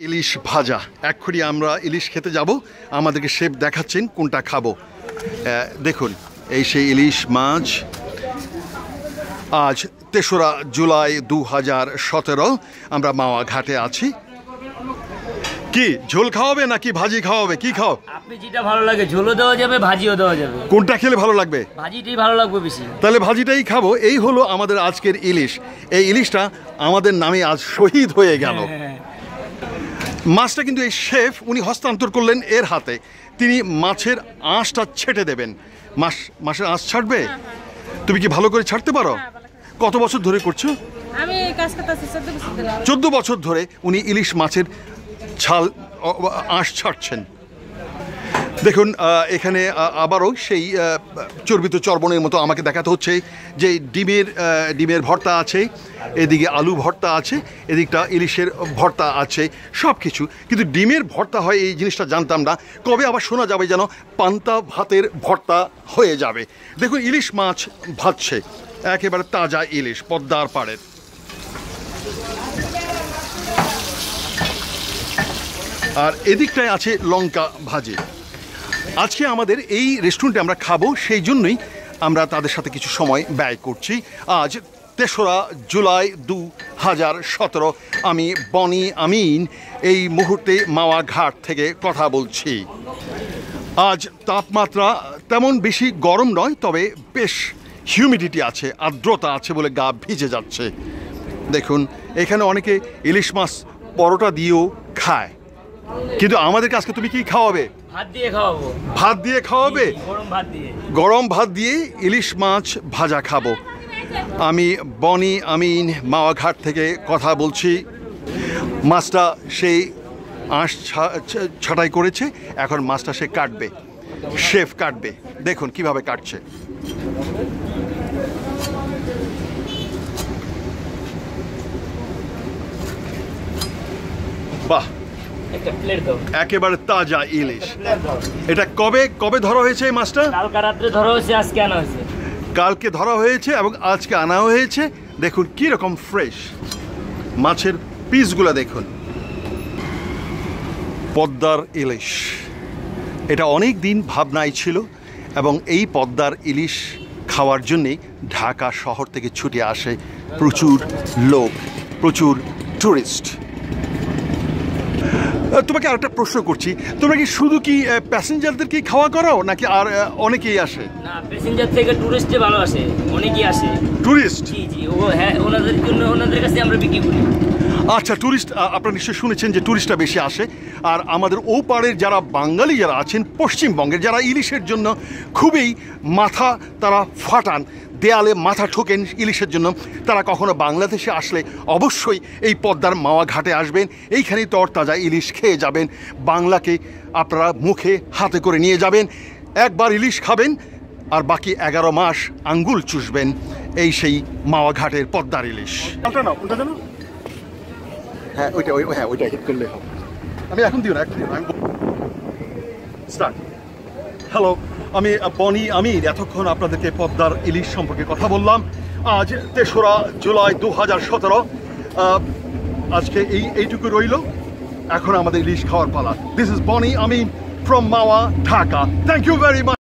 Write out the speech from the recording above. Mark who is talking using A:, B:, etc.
A: ইলিশ ভাজা। এক্ষুনি আমরা ইলিশ খেতে যাব, আমাদেরকে শেফ দেখাচ্ছেন কোনটা খাবো। দেখুন এই সেই ইলিশ মাছ। আজ ৩রা জুলাই ২০১৭, আমরা মাওয়া ঘাটে আছি। কি ঝোল খাওয়াবে নাকি ভাজি খাওয়াবে? কি খাও?
B: আপনি যেটা ভালো লাগে, ঝোলও দেওয়া যাবে, ভাজিও দেওয়া যাবে।
A: কোনটা খেলে ভালো লাগবে?
B: ভাজিটাই ভালো লাগবে বেশি।
A: তাহলে ভাজিটাই খাবো। এই হলো আমাদের আজকের ইলিশ। এই ইলিশটা আমাদের নামে আজ শহীদ হয়ে গেল। মাছটা কিন্তু এই শেফ উনি হস্তান্তর করলেন এর হাতে। তিনি মাছের আঁশটা ছেটে দেবেন। মাছের আঁশ ছাড়বে? তুমি কি ভালো করে ছাড়তে পারো? কত বছর ধরে করছো?
C: আমি কাজ করতেছি 14 বছর ধরে।
A: 14 বছর ধরে উনি ইলিশ মাছের ছাল আঁশ ছাড়ছেন। দেখুন এখানে আবারও সেই চর্বিত চর্বণের মতো আমাকে দেখাতে হচ্ছে যে ডিমের ভর্তা আছে, এদিকে আলু ভর্তা আছে, এদিকটা ইলিশের ভর্তা আছে, সব কিছু। কিন্তু ডিমের ভর্তা হয় এই জিনিসটা জানতাম না। কবে আবার শোনা যাবে যেন পান্তা ভাতের ভর্তা হয়ে যাবে। দেখুন ইলিশ মাছ ভাজছে, একেবারে তাজা ইলিশ পদ্মার পাড়ের। আর এদিকটায় আছে লঙ্কা ভাজি। আজকে আমাদের এই রেস্টুরেন্টে আমরা খাবো, সেই জন্যই আমরা তাদের সাথে কিছু সময় ব্যয় করছি। আজ ৩রা জুলাই ২০১৭, আমি বনি আমিন এই মুহূর্তে মাওয়া ঘাট থেকে কথা বলছি। আজ তাপমাত্রা তেমন বেশি গরম নয়, তবে বেশ হিউমিডিটি আছে, আর্দ্রতা আছে বলে গা ভিজে যাচ্ছে। দেখুন এখানে অনেকে ইলিশ মাছ পরোটা দিয়েও খায়, কিন্তু আমাদেরকে আজকে তুমি কি খাওয়াবে?
B: ভাত দিয়ে খাওয়াবো।
A: ভাত দিয়ে খাওয়াবে? গরম ভাত দিয়ে ইলিশ মাছ ভাজা খাবো। আমি বনি আমিন মাওয়া ঘাট থেকে কথা বলছি। মাছটা সেই আঁশ ছাঁটাই করেছে, এখন মাছটা সে কাটবে, শেফ কাটবে। দেখুন কিভাবে কাটছে। বাহ, একেবারে তাজা ইলিশ। এটা কবে ধরা হয়েছে এই মাছটা?
B: কালকে রাত্রে ধরা হয়েছে, আজকে আনা হয়েছে।
A: কালকে ধরা হয়েছে এবং আজকে আনা হয়েছে। দেখুন কি রকম ফ্রেশ মাছের পিসগুলো দেখুন। পদ্মার ইলিশ, এটা অনেক দিন ভাবনায় ছিল এবং এই পদ্মার ইলিশ খাওয়ার জন্যে ঢাকা শহর থেকে ছুটে আসে প্রচুর লোক, প্রচুর টুরিস্ট। তোমাকে আরেকটা প্রশ্ন করছি, তোমরা কি শুধু কি প্যাসেঞ্জারদেরকে খাওয়া করাও নাকি আর অনেকেই আসে?
B: না, প্যাসেঞ্জার থেকে টুরিস্টে ভালো আসে, অনেকেই আসে। টুরিস্ট? জি জি, হ্যাঁ, ওনাদের জন্য ওনাদের কাছে আমরা বিক্রি করি।
A: আচ্ছা, টুরিস্ট আপনারা নিশ্চয়ই শুনেছেন যে টুরিস্টরা বেশি আসে। আর আমাদের ও পাড়ের যারা বাঙালি যারা আছেন পশ্চিমবঙ্গের, যারা ইলিশের জন্য খুবই মাথা তারা ফাটান, দেয়ালে মাথা ঠোকেন ইলিশের জন্য, তারা কখনো বাংলাদেশে আসলে অবশ্যই এই পদ্মার মাওয়া ঘাটে আসবেন। এইখানেই তরতাজা ইলিশ খেয়ে যাবেন। বাংলাকে আপনারা মুখে হাতে করে নিয়ে যাবেন। একবার ইলিশ খাবেন আর বাকি 11 মাস আঙ্গুল চুষবেন। এই সেই মাওয়া ঘাটের পদ্মার ইলিশ। হ্যাঁ ওইটা হিট করলে হবে। আমি এখন দিও না, আমি স্টার্ট। হ্যালো, আমি বনি আমির। এতক্ষণ আপনাদেরকে পদ্মার ইলিশ সম্পর্কে কথা বললাম। আজ ৩রা জুলাই ২০১৭। আজকে এইটুকু রইল, এখন আমাদের ইলিশ খাওয়ার পালা। This is Boni Amin from Mawa, Dhaka. Thank you very much.